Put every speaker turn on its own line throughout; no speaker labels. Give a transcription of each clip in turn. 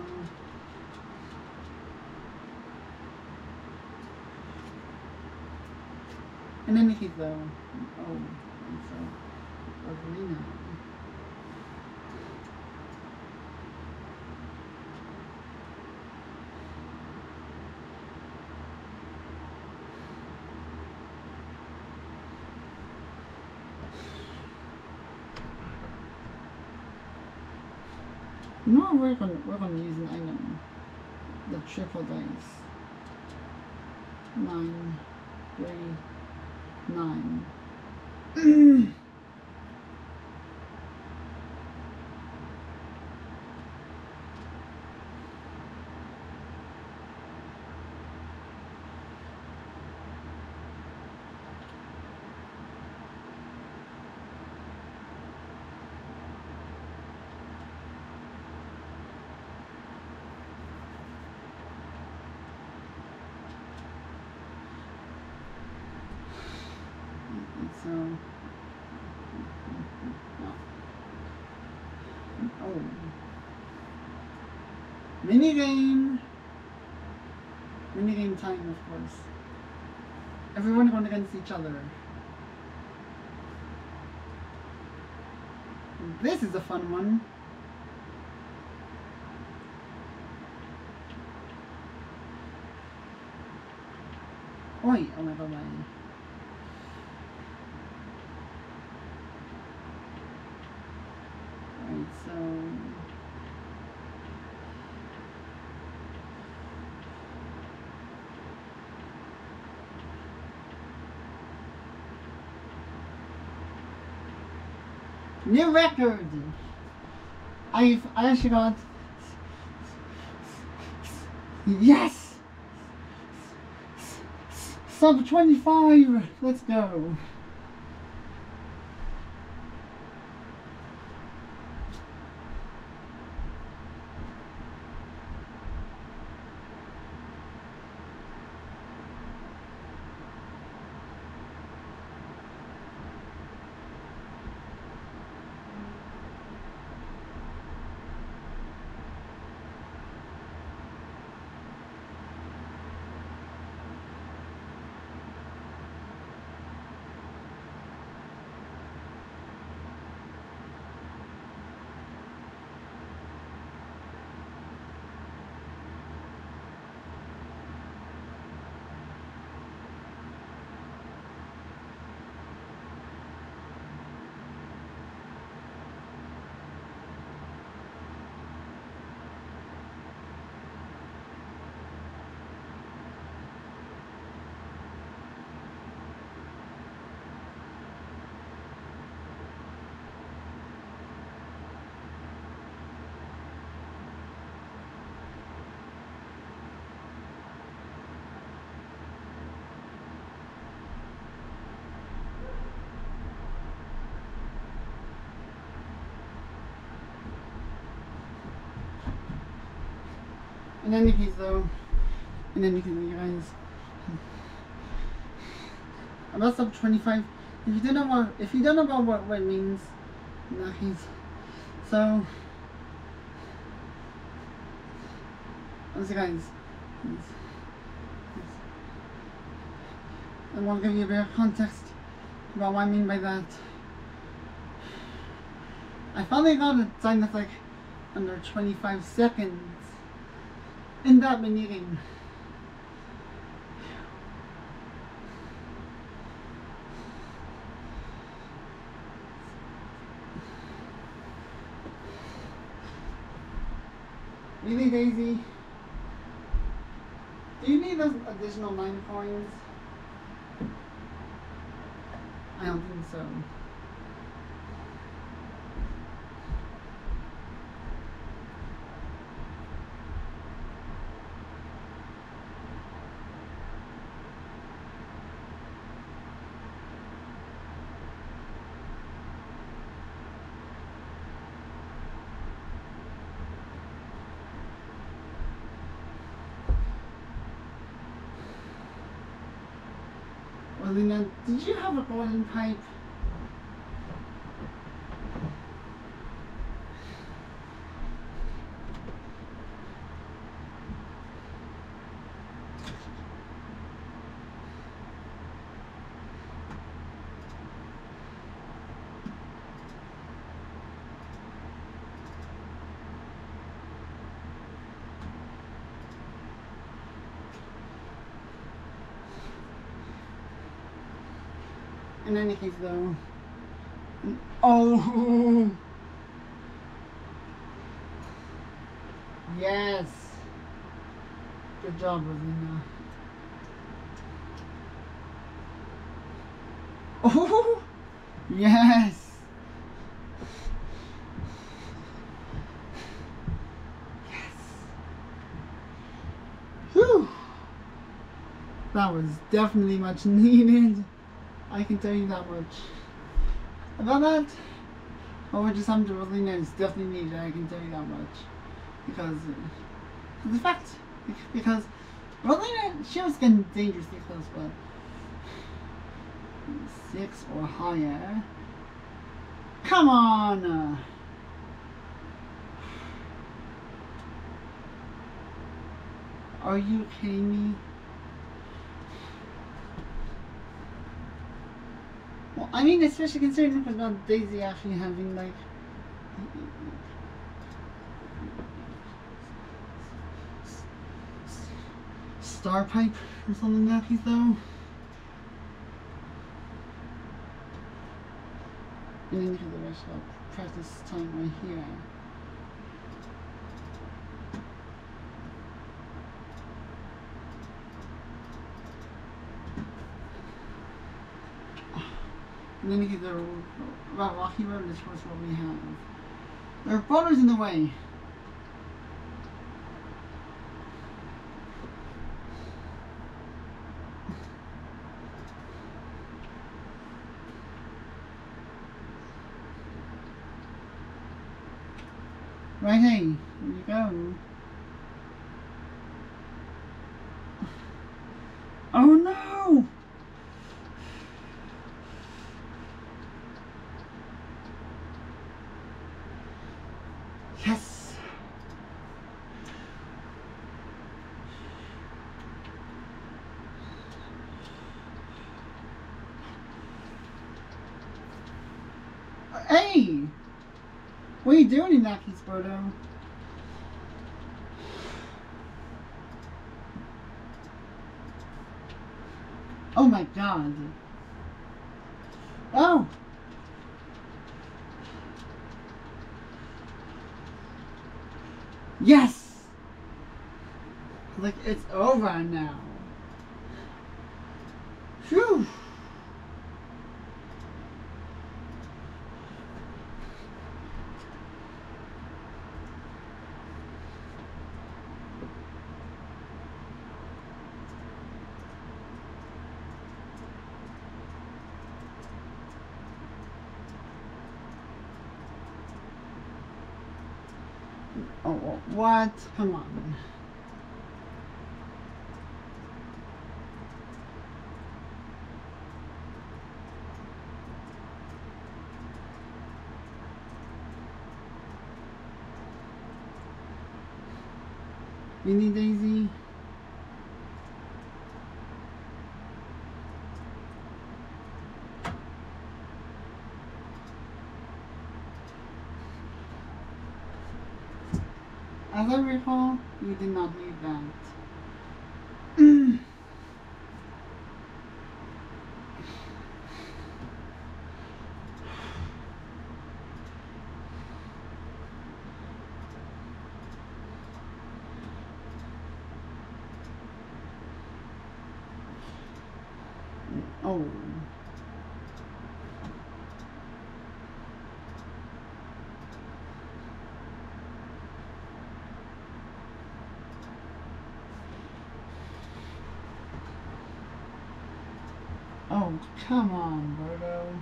in any case though, oh, and so, Arena. No, we're gonna use an item. The triple dice. 9, 3, 9. So, oh, minigame time, of course. Everyone going against each other. This is a fun one. Oi, oh my god, so new record. I actually got, yes, sub 25. Let's go. In any case though, you guys, about sub 25, if you don't know what it means, nice. So, honestly guys, I want to give you a bit of context about what I mean by that. I finally got a time that's like under 25 seconds in that meeting. Really, Daisy? Do you need those additional 9 coins? I don't think so. Well, Lena, did you have a golden pipe? In any case, though. Oh! Yes! Good job, Rosina. Oh! Yes! Yes! Whew! That was definitely much needed. I can tell you that much. About that, what just happened to Rosina is definitely needed, I can tell you that much. Because, the fact, because Rosina, she was getting dangerously close, but 6 or higher. Come on! Are you kidding me? Well, I mean, especially considering it was about Daisy actually having, like, star pipe or something like that, though. And then you have the rest of practice time right here. And then you get the rocky road, this was what we have. There are boulders in the way. Right, hey, here you go. Oh no! Yes! Hey! What are you doing in that piece, Birdo? Oh my god. Oh! Yes! Like, it's over now. Phew! Oh, what? Come on. Mini Daisy? As I recall, you did not need that. Oh. Oh, come on, Birdo.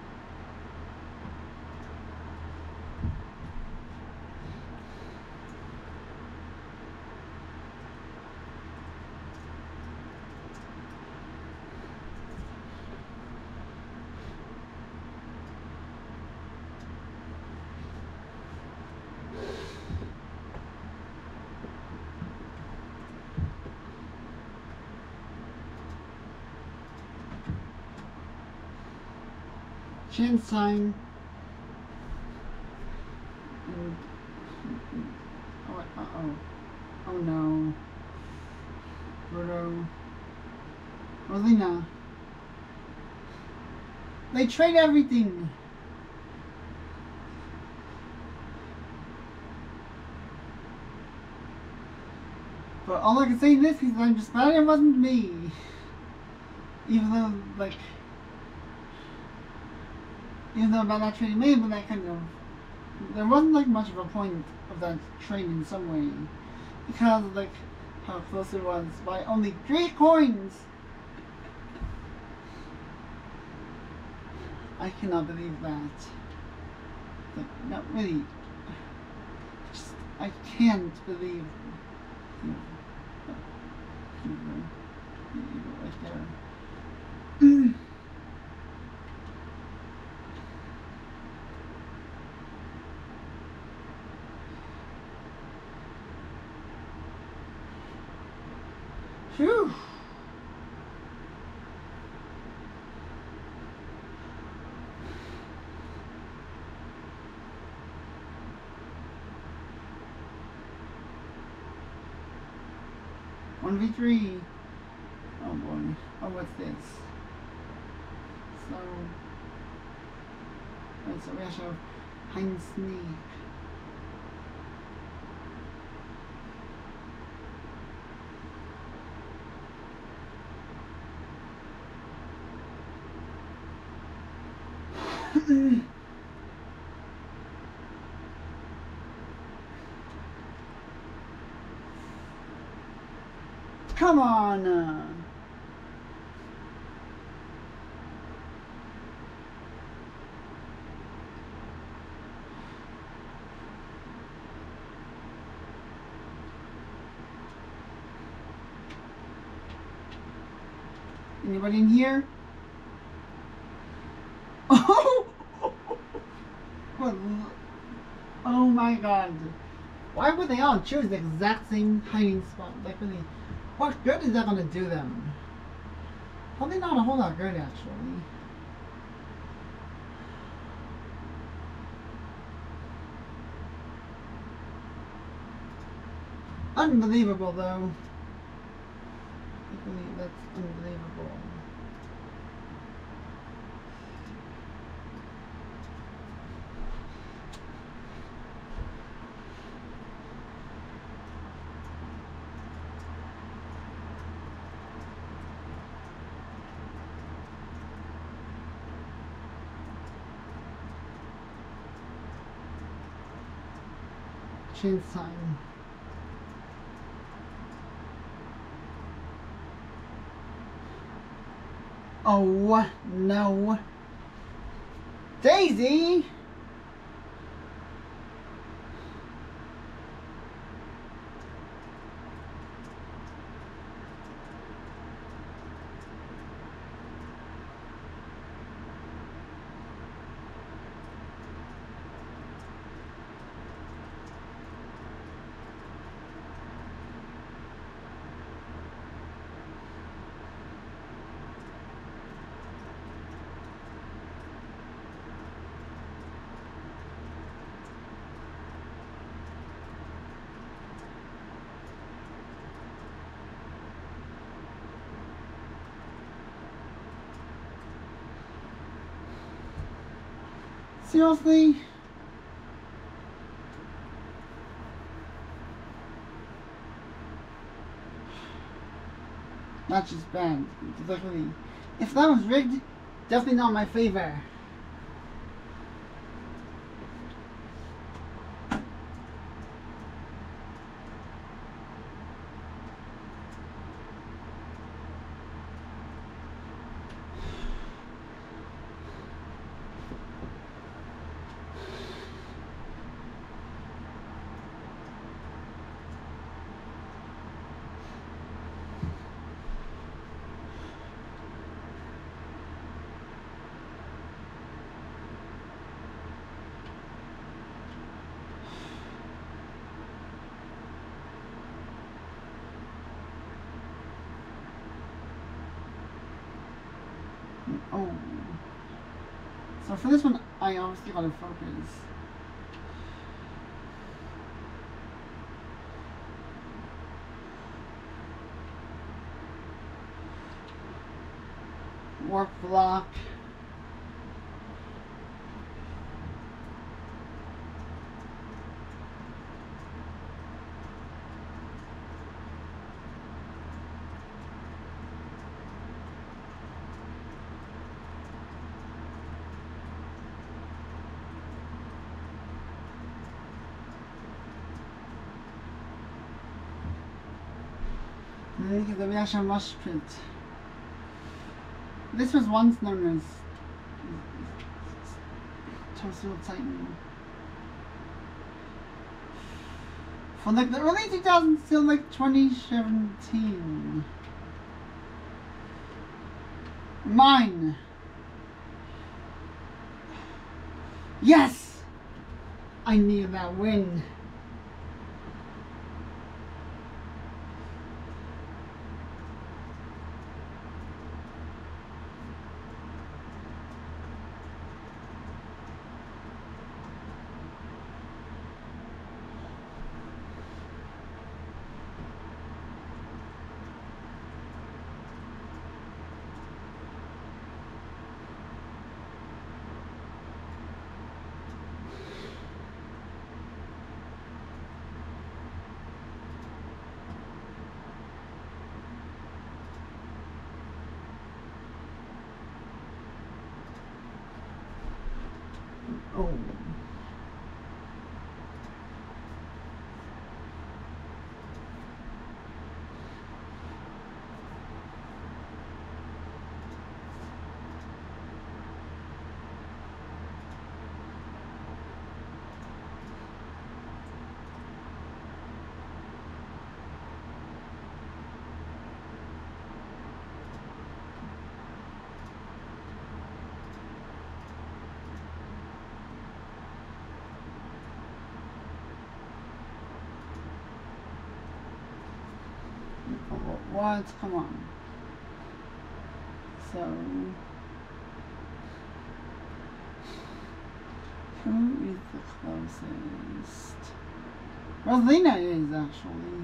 Chance time. Oh, uh-oh. Oh no. Birdo. Rosina. They trade everything. But all I can say in this is I'm just glad it wasn't me. Even though, like, about that training may have been that kind of, there wasn't like much of a point of that training in some way. Because of like how close it was by only 3 coins. I cannot believe that. Like, not really. Just, I can't believe. Right there. Phew. One v3. Oh boy. Oh, what's this? So, right, so we have to have Heinz Sneak. Come on! Anybody in here? Oh! Oh my god. Why would they all choose the exact same hiding spot? Like, really, what good is that going to do them? Probably not a whole lot good, actually. Unbelievable, though. That's unbelievable. Chance time. Oh no. Daisy! Seriously? Not just bad. Literally. If that was rigged, definitely not my favor. Oh. So for this one, I obviously gotta focus. Warp block. look at the Russian Rush Pit. This was once known as Toastable Titan. From like the early 2000s till like 2017. Mine. Yes! I needed that win. Oh. What? Come on. So, who is the closest? Rosalina is actually.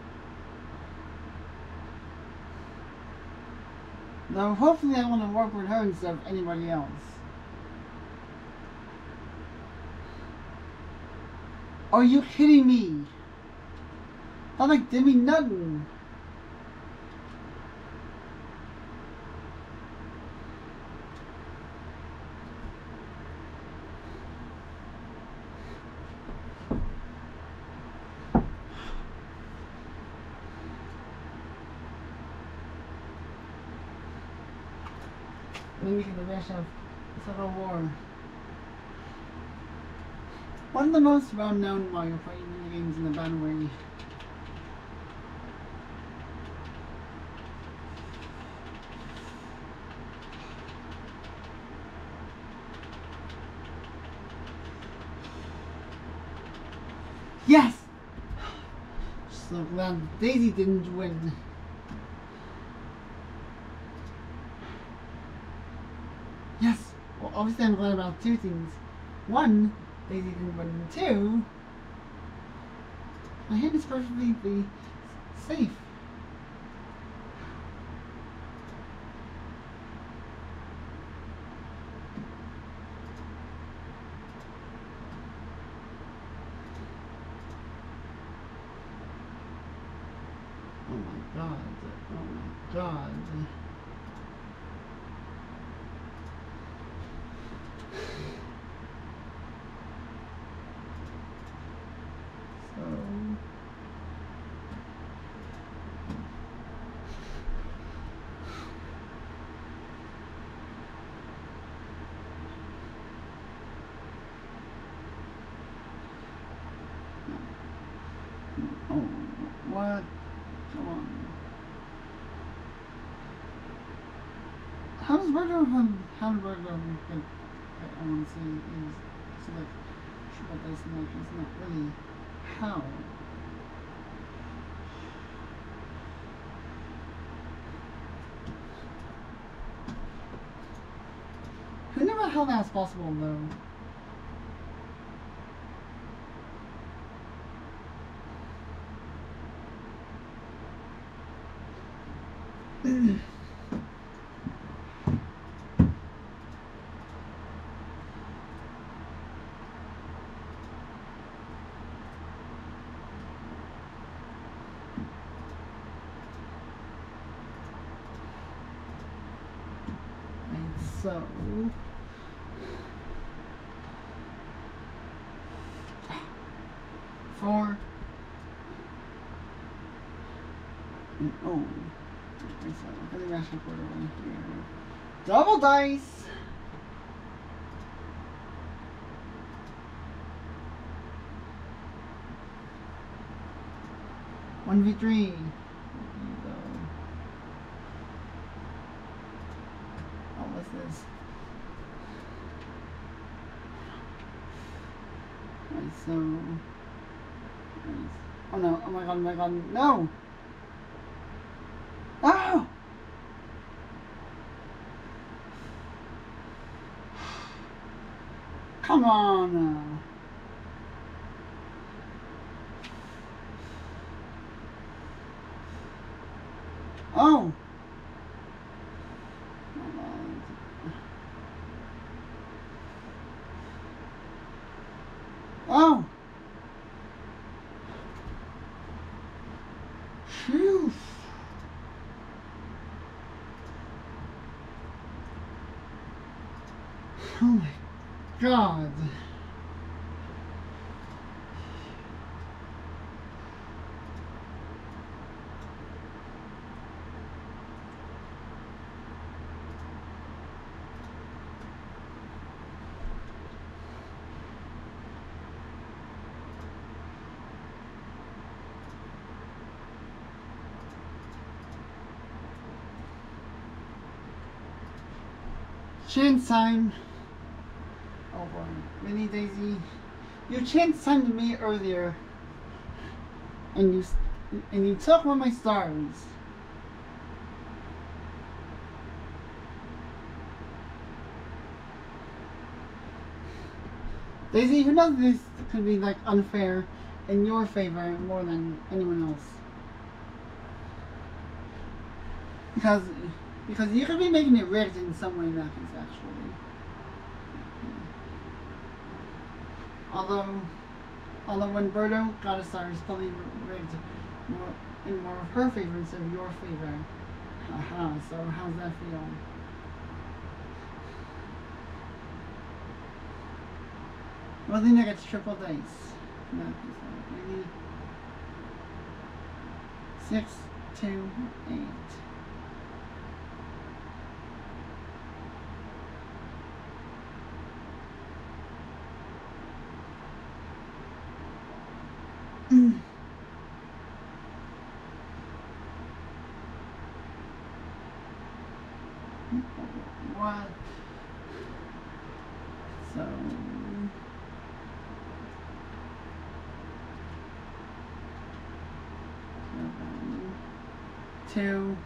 Though hopefully I want to work with her instead of anybody else. Are you kidding me? That like did me nothing. Mimicking the rest of Civil War. One of the most well-known Mario Party games in the bad way. Yes! So glad Daisy didn't win. Yes! Well, obviously I'm glad about two things. One, Daisy didn't win. Two, my hand is perfectly safe. Oh my god. Oh my god. Oh, what? Come on. How does Virgo how did Virgo get, I want to say, is so like, but that's not really how. Who knew how that's possible though? So, four, And oh, okay, so I'm gonna mash up order one here. Double dice! One v3. Oh, what's this? Alright, so. Oh no! Oh my god! No! Oh! Come on! Oh! Oh! Phew! Oh my god! Chance time. Oh boy, Mini Daisy, you chance timed me earlier, and you took one of my stars. Daisy, who knows this could be like unfair in your favor more than anyone else? Because you could be making it rigged in some way in that case, actually. Although when Birdo got a star, it's probably rigged in more of her favor instead of your favor. Aha, so how's that feel? Rosina gets triple dice. No, maybe 6, 2, 8. What? So 2.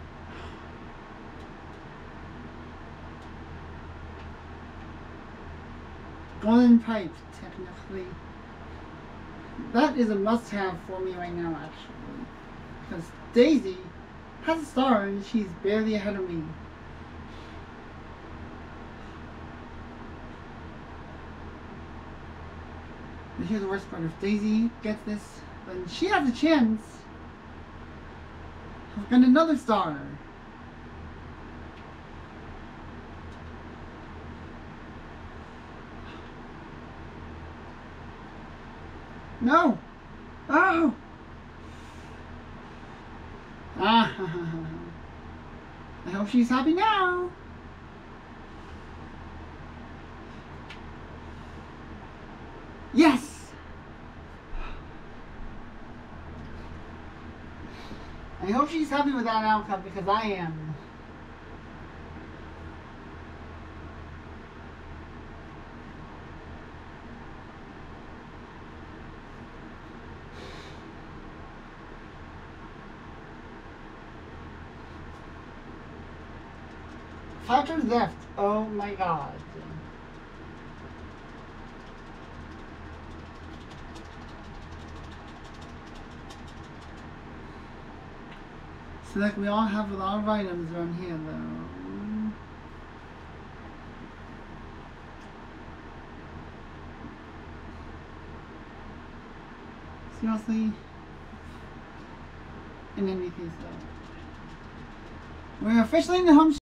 Golden pipe, technically. That is a must-have for me right now, actually. Because Daisy has a star and she's barely ahead of me. And here's the worst part. If Daisy gets this, then she has a chance of getting another star. No! Oh! Ah! I hope she's happy now! Yes! I hope she's happy with that outcome because I am. Factor left. Oh my god. So like we all have a lot of items around here though. Seriously? In any case though. We're officially in the home